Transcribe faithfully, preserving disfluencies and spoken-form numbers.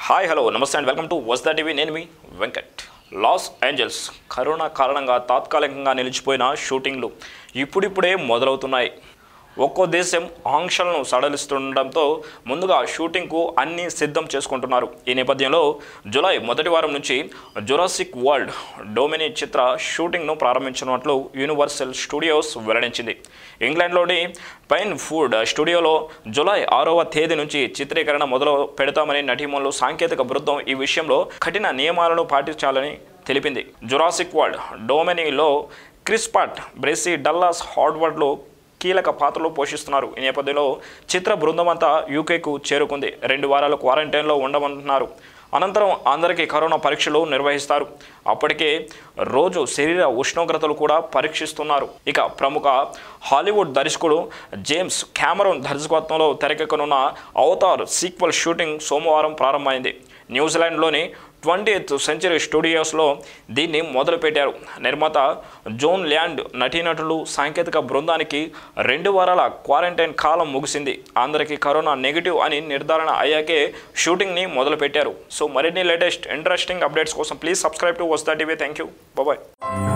Hi hello నమస్తే and welcome to వస్దా TV. నేను మీ వెంకట్. లాస్ ఏంజల్స్ కరోనా కారణంగా తాత్కాలికంగా నిలిచిపోయిన షూటింగ్లు ఇప్పుడిప్పుడే మొదలవుతున్నాయి. ఒక్కో దేశం ఆంక్షలను సడలిస్తుండటంతో ముందుగా షూటింగ్కు అన్నీ సిద్ధం చేసుకుంటున్నారు. ఈ నేపథ్యంలో జూలై మొదటి వారం నుంచి జురాసిక్ వరల్డ్ డొమిని చిత్ర షూటింగ్ను ప్రారంభించినట్లు యూనివర్సల్ స్టూడియోస్ వెల్లడించింది. ఇంగ్లాండ్లోని పైన్ ఫుడ్ స్టూడియోలో జూలై ఆరవ తేదీ నుంచి చిత్రీకరణ మొదలు పెడతామని నటీమణులు సాంకేతిక బృందం ఈ విషయంలో కఠిన నియమాలను పాటించాలని తెలిపింది. జురాసిక్ వరల్డ్ డొమినిలో క్రిస్ పాట్, బ్రెసీ డల్లాస్ హార్వర్డ్లో కీలక పాత్రలు పోషిస్తున్నారు. ఈ నేపథ్యంలో చిత్ర బృందం అంతా యూకేకు చేరుకుంది. రెండు వారాలు క్వారంటైన్లో ఉండమంటున్నారు. అనంతరం అందరికీ కరోనా పరీక్షలు నిర్వహిస్తారు. అప్పటికే రోజు శరీర ఉష్ణోగ్రతలు కూడా పరీక్షిస్తున్నారు. ఇక ప్రముఖ హాలీవుడ్ దర్శకుడు జేమ్స్ కెమెరూన్ దర్శకత్వంలో తెరకెక్కనున్న అవతార్ సీక్వెల్ షూటింగ్ సోమవారం ప్రారంభమైంది. న్యూజిలాండ్లోని ట్వంటీయత్ సెంచరీ స్టూడియోస్లో దీన్ని మొదలుపెట్టారు. నిర్మాత జోన్ ల్యాండ్, నటీనటులు, సాంకేతిక బృందానికి రెండు వారాల క్వారంటైన్ కాలం ముగిసింది. అందరికీ కరోనా నెగిటివ్ అని నిర్ధారణ అయ్యాకే షూటింగ్ని మొదలుపెట్టారు. సో మరిన్ని లేటెస్ట్ ఇంట్రెస్టింగ్ అప్డేట్స్ కోసం ప్లీజ్ సబ్స్క్రైబ్ టు వస్దా టీవీ. Thank you. బాయ్.